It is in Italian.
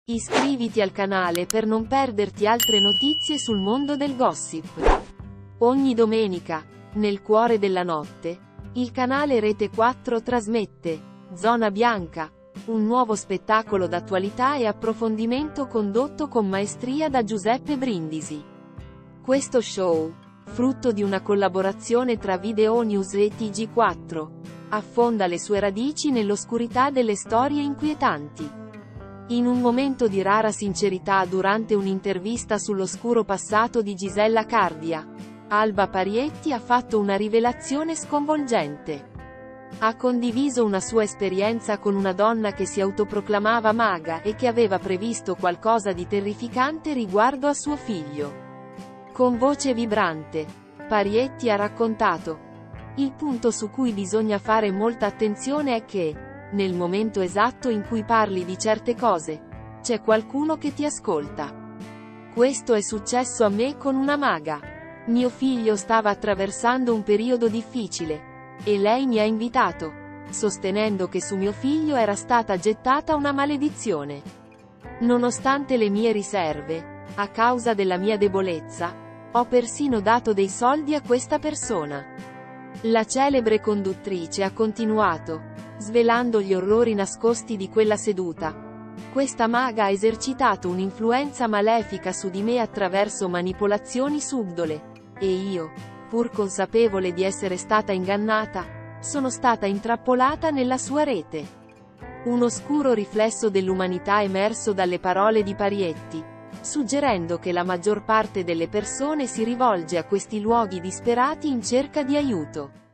Iscriviti al canale per non perderti altre notizie sul mondo del gossip. Ogni domenica, nel cuore della notte, il canale Rete 4 trasmette Zona Bianca, un nuovo spettacolo d'attualità e approfondimento condotto con maestria da Giuseppe Brindisi. Questo show, frutto di una collaborazione tra Video News e TG4, affonda le sue radici nell'oscurità delle storie inquietanti. In un momento di rara sincerità durante un'intervista sull'oscuro passato di Gisella Cardia, Alba Parietti ha fatto una rivelazione sconvolgente. Ha condiviso una sua esperienza con una donna che si autoproclamava maga e che aveva previsto qualcosa di terrificante riguardo a suo figlio. Con voce vibrante, Parietti ha raccontato: "Il punto su cui bisogna fare molta attenzione è che, nel momento esatto in cui parli di certe cose, c'è qualcuno che ti ascolta. Questo è successo a me con una maga. Mio figlio stava attraversando un periodo difficile, e lei mi ha invitato, sostenendo che su mio figlio era stata gettata una maledizione. Nonostante le mie riserve, a causa della mia debolezza, ho persino dato dei soldi a questa persona." La celebre conduttrice ha continuato, svelando gli orrori nascosti di quella seduta. "Questa maga ha esercitato un'influenza malefica su di me attraverso manipolazioni subdole, e io, pur consapevole di essere stata ingannata, sono stata intrappolata nella sua rete." Un oscuro riflesso dell'umanità emerso dalle parole di Parietti, suggerendo che la maggior parte delle persone si rivolge a questi luoghi disperati in cerca di aiuto.